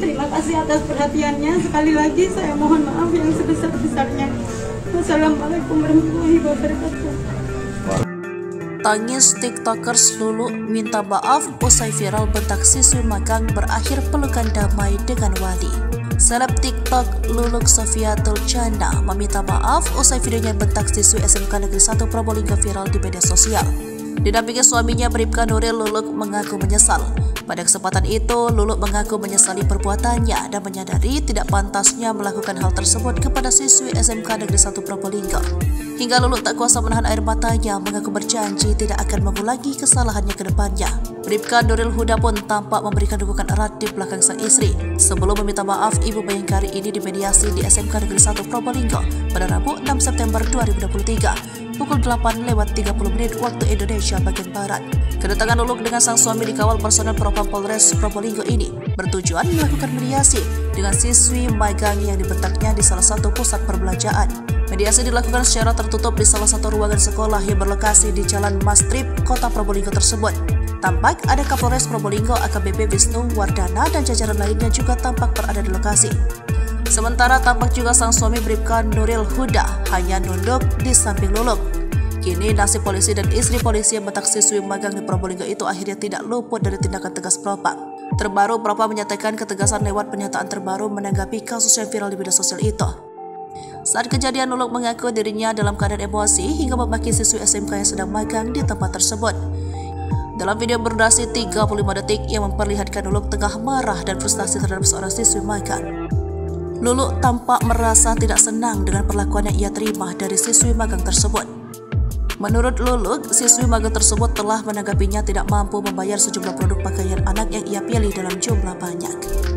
Terima kasih atas perhatiannya. Sekali lagi saya mohon maaf yang sebesar-besarnya. Wassalamualaikum warahmatullahi wabarakatuh. Tangis tiktokers Lulu minta maaf usai viral bentak siswi magang berakhir pelukan damai dengan wali. Seleb TikTok Luluk Sofiatul Jannah meminta maaf usai videonya bentak siswi SMK Negeri 1 Probolinggo viral di media sosial. Didampingi suaminya Bribka Nuril, Luluk mengaku menyesal. Pada kesempatan itu, Luluk mengaku menyesali perbuatannya dan menyadari tidak pantasnya melakukan hal tersebut kepada siswi SMK Negeri 1 Probolinggo. Hingga Luluk tak kuasa menahan air matanya, mengaku berjanji tidak akan mengulangi kesalahannya ke depannya. Bribka Nuril Huda pun tampak memberikan dukungan erat di belakang sang istri. Sebelum meminta maaf, Ibu Bayangkari ini dimediasi di SMK Negeri 1 Probolinggo pada Rabu 6 September 2023. Pukul 8:30 waktu Indonesia bagian Barat. Kedatangan Luluk dengan sang suami dikawal personel Propam Polres Probolinggo ini bertujuan melakukan mediasi dengan siswi magang yang dibentaknya di salah satu pusat perbelanjaan. Mediasi dilakukan secara tertutup di salah satu ruangan sekolah yang berlokasi di Jalan Mastrip, Kota Probolinggo tersebut. Tampak ada Kapolres Probolinggo AKBP Wisnu Wardana dan jajaran lainnya juga tampak berada di lokasi. Sementara tampak juga sang suami Bribka Nuril Huda hanya nunduk di samping Luluk. Kini nasib polisi dan istri polisi yang bentak siswi magang di Probolinggo itu akhirnya tidak luput dari tindakan tegas Propam. Terbaru, Propam menyatakan ketegasan lewat pernyataan terbaru menanggapi kasus yang viral di media sosial itu. Saat kejadian, Luluk mengaku dirinya dalam keadaan emosi hingga memaki siswi SMK yang sedang magang di tempat tersebut. Dalam video berdurasi 35 detik yang memperlihatkan Luluk tengah marah dan frustasi terhadap seorang siswi magang. Luluk tampak merasa tidak senang dengan perlakuan yang ia terima dari siswi magang tersebut. Menurut Luluk, siswi magang tersebut telah menanggapinya tidak mampu membayar sejumlah produk pakaian anak yang ia pilih dalam jumlah banyak.